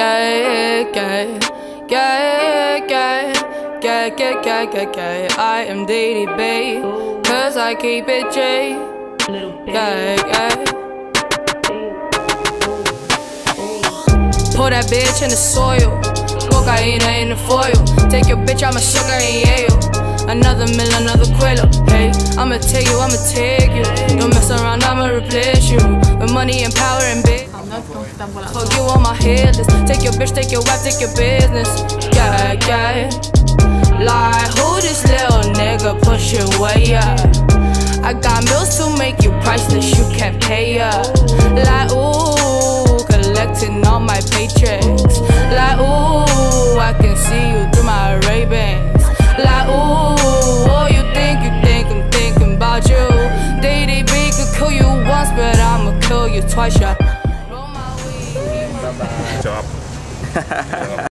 iamddb-ooo, cause I keep it J. Pour that bitch in the soil, cocaine in the foil. Take your bitch, I'ma sugar in Yale. Another mill, another quilo. Hey, I'ma take you, I'ma take you. Don't mess around, I'ma replace you with money and power and big. Fuck you on my hit list. Take your bitch, take your wife, take your business. Like who this little nigga pushing way up? I got bills to make you priceless, you can't pay up. Like ooh, collecting all my paychecks. Like ooh, I can see you through my Ray-Bans. Like ooh, oh you think I'm thinking about you. DDB could kill you once, but I'ma kill you twice, yeah. Job.